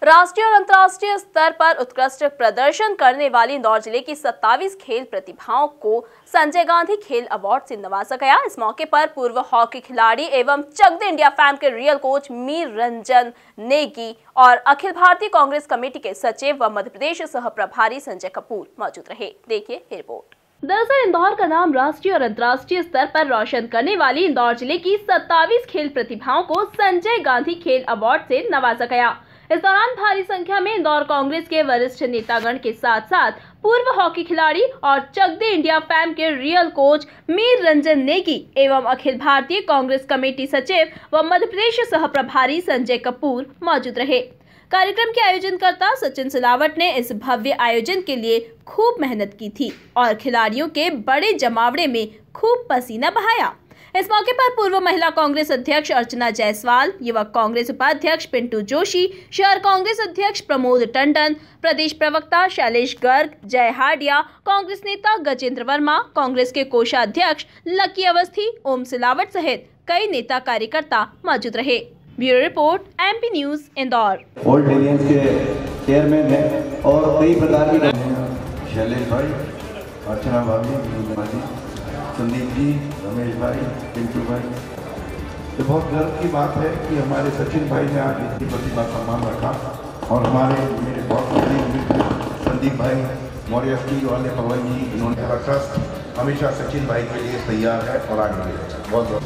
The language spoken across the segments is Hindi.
राष्ट्रीय और अंतर्राष्ट्रीय स्तर पर उत्कृष्ट प्रदर्शन करने वाली इंदौर जिले की 27 खेल प्रतिभाओं को संजय गांधी खेल अवार्ड से नवाजा गया। इस मौके पर पूर्व हॉकी खिलाड़ी एवं चक दे इंडिया फैम के रियल कोच मीर रंजन नेगी और अखिल भारतीय कांग्रेस कमेटी के सचिव व मध्य प्रदेश सह प्रभारी संजय कपूर मौजूद रहे। देखिए रिपोर्ट। दरअसल इंदौर का नाम राष्ट्रीय और अंतर्राष्ट्रीय स्तर पर रोशन करने वाली इंदौर जिले की 27 खेल प्रतिभाओं को संजय गांधी खेल अवार्ड से नवाजा गया। इस दौरान भारी संख्या में इंदौर कांग्रेस के वरिष्ठ नेतागण के साथ साथ पूर्व हॉकी खिलाड़ी और चक दे इंडिया फैम के रियल कोच मीर रंजन नेगी एवं अखिल भारतीय कांग्रेस कमेटी सचिव व मध्य प्रदेश सह प्रभारी संजय कपूर मौजूद रहे। कार्यक्रम के आयोजनकर्ता सचिन सिलावट ने इस भव्य आयोजन के लिए खूब मेहनत की थी और खिलाड़ियों के बड़े जमावड़े में खूब पसीना बहाया। इस मौके पर पूर्व महिला कांग्रेस अध्यक्ष अर्चना जायसवाल, युवक कांग्रेस उपाध्यक्ष पिंटू जोशी, शहर कांग्रेस अध्यक्ष प्रमोद टंडन, प्रदेश प्रवक्ता शैलेश गर्ग, जय हाडिया, कांग्रेस नेता गजेंद्र वर्मा, कांग्रेस के कोषाध्यक्ष लकी अवस्थी, ओम सिलावट सहित कई नेता कार्यकर्ता मौजूद रहे। Bureau report, MP news, Indore. Old Indians के चेयरमैन है और कई प्रकार की शैलेश भाई, अर्चना भाभी, संदीप जी, रमेश भाई, पिंटू भाई। तो बहुत गर्व की बात है कि हमारे सचिन भाई ने आज इतनी प्रतिभा का सम्मान रखा और हमारे मेरे बहुत संदीप भाई मौर्य स्टील वाले पवन जी, इन्होंने ट्रस्ट हमेशा सचिन भाई के लिए तैयार है और आगे बढ़ेगा। बहुत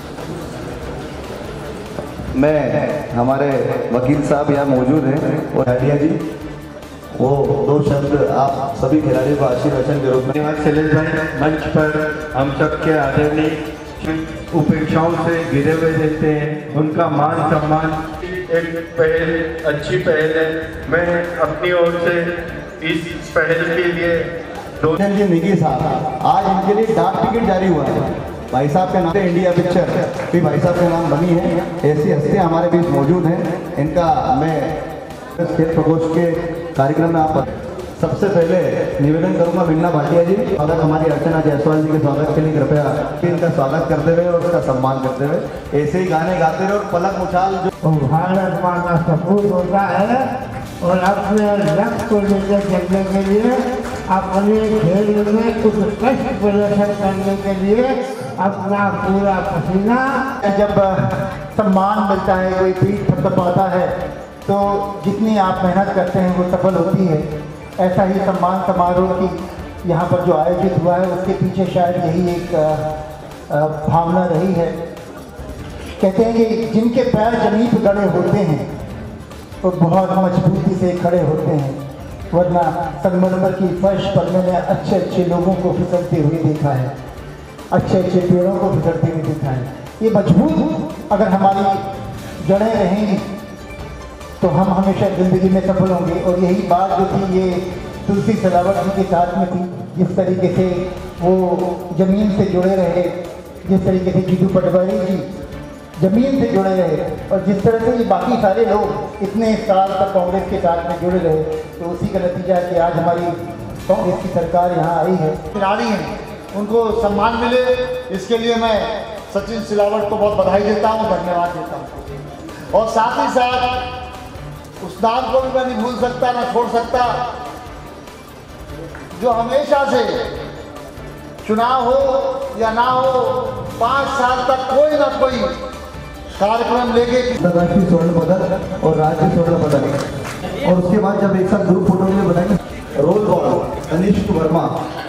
मैं हमारे वकील साहब यहाँ मौजूद हैं और हाडिया जी, वो दो शब्द आप सभी खिलाड़ियों को आशीर्वचन के रूप में। शैलेश भाई मंच पर हम सबके आदरणीय उपेक्षाओं से घिरे हुए देते हैं, उनका मान सम्मान एक पहल, अच्छी पहल है। मैं अपनी ओर से इस पहल के लिए निगी साहब, आज इनके लिए डाक टिकट जारी हुआ है। भाई साहब के नाम इंडिया पिक्चर भी भाई साहब के नाम बनी है। ऐसी हस्तियाँ हमारे बीच मौजूद हैं। इनका मैं खेल प्रकोष्ठ के कार्यक्रम में आप सबसे पहले निवेदन करूंगा बिन्ना भाटिया जी, स्वागत हमारी अर्चना जायसवाल जी के स्वागत के लिए कृपया इनका स्वागत करते हुए और उसका सम्मान करते हुए ऐसे ही गाने गाते रहे और पलक उछाल जो भारत माँ का सपूत होता है और अपने लक्ष्य को लेकर चलने के लिए अपने खेल में उत्कृष्ट प्रदर्शन करने के लिए अपना पूरा पसीना। जब सम्मान मिलता है, कोई पीठ थपथपाता है तो जितनी आप मेहनत करते हैं वो सफल होती है। ऐसा ही सम्मान समारोह की यहाँ पर जो आयोजित हुआ है उसके पीछे शायद यही एक भावना रही है। कहते हैं कि जिनके पैर जमीन पर गड़े होते हैं तो बहुत मजबूती से खड़े होते हैं, वरना संगमरमर की फर्श पर मैंने अच्छे अच्छे लोगों को फिसलते हुए देखा है, अच्छे अच्छे पेड़ों को फिसलते हुए देखा है। ये मजबूत अगर हमारी जड़ें रहेंगी तो हम हमेशा ज़िंदगी में सफल होंगे। और यही बात जो थी ये तुलसी सिलावट जी के साथ में थी, जिस तरीके से वो ज़मीन से जुड़े रहे, जिस तरीके से जीतू पटवारी जी ज़मीन से जुड़े रहे और जिस तरह से ये बाकी सारे लोग इतने साल तक कांग्रेस के साथ में जुड़े रहे, तो उसी का नतीजा है कि आज हमारी कांग्रेस की सरकार यहाँ आई है। खिलाड़ी हैं उनको सम्मान मिले, इसके लिए मैं सचिन सिलावट को बहुत बधाई देता हूँ, धन्यवाद देता हूँ। और साथ ही साथ उस नाम को भी मैं नहीं भूल सकता, ना छोड़ सकता, जो हमेशा से चुनाव हो या ना हो 5 साल तक कोई ना कोई कार्यक्रम लेके राष्ट्रीय स्वर्ण पदक और राज्य स्वर्ण पदक और उसके बाद जब एक साथ ग्रुप फोटो में बनाएंगे रोल बॉल कनिष्क वर्मा